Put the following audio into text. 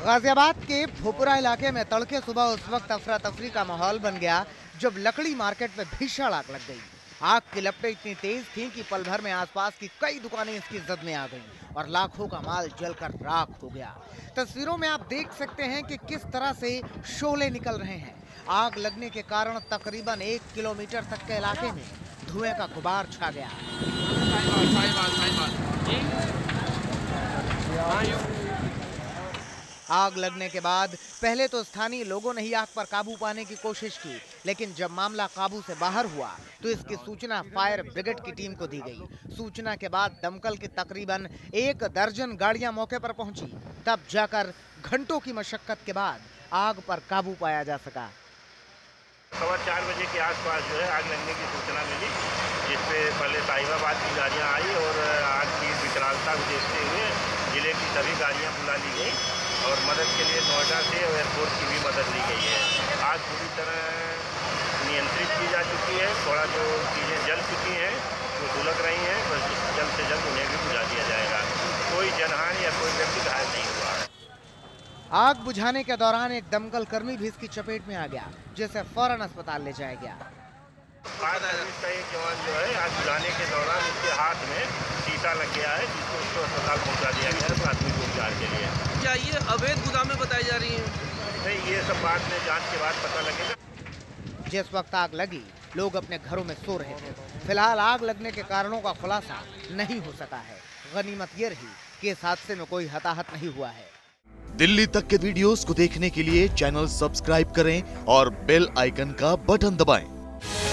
गाजियाबाद के भोपुरा इलाके में तड़के सुबह उस वक्त अफरा तफरी का माहौल बन गया जब लकड़ी मार्केट में भीषण आग लग गई। आग की लपटें इतनी तेज थीं कि पल भर में आसपास की कई दुकानें इसकी जद में आ गईं और लाखों का माल जलकर राख हो गया। तस्वीरों में आप देख सकते हैं कि किस तरह से शोले निकल रहे हैं। आग लगने के कारण तकरीबन 1 किलोमीटर तक के इलाके में धुएं का गुबार छा गया। आग लगने के बाद पहले तो स्थानीय लोगों ने ही आग पर काबू पाने की कोशिश की, लेकिन जब मामला काबू से बाहर हुआ तो इसकी सूचना फायर ब्रिगेड की टीम को दी गई। सूचना के बाद दमकल की तकरीबन 1 दर्जन गाड़ियां मौके पर पहुंची, तब जाकर घंटों की मशक्कत के बाद आग पर काबू पाया जा सका। 4:15 बजे के आसपास जो है आग लगने की सूचना मिली, जिसपे पहले साहिबाबाद की गाड़ियां आई और आग की विकरालता को देखते हुए जिले की सभी गाड़ियां बुला ली गई और मदद के लिए नोएडा से एयरपोर्ट की भी मदद ली गई है। आग पूरी तरह नियंत्रित की जा चुकी है। थोड़ा जो चीज़ें जल चुकी हैं वो सुलग रही हैं, बस जल्द से जल्द उन्हें भी बुझा दिया जाएगा। कोई जनहानि या कोई व्यक्ति घायल नहीं हुआ है। आग बुझाने के दौरान एक दमकल कर्मी भी इसकी चपेट में आ गया, जिसे फौरन अस्पताल ले जाया गया। फायर सर्विस का एक जवान जो है आग बुझाने के दौरान उसके हाथ में शीशा लग गया है, जिसको उसको अस्पताल पहुंचा दिया गया है प्राथमिक उपचार के लिए। क्या ये अवैध गोदामें बताई जा रही हैं? नहीं, ये सब बाद में जांच के बाद पता लगेगा। जिस वक्त आग लगी लोग अपने घरों में सो रहे थे। फिलहाल आग लगने के कारणों का खुलासा नहीं हो सका है। गनीमत ये रही कि इस हादसे में कोई हताहत नहीं हुआ है। दिल्ली तक के वीडियोस को देखने के लिए चैनल सब्सक्राइब करें और बेल आइकन का बटन दबाएं।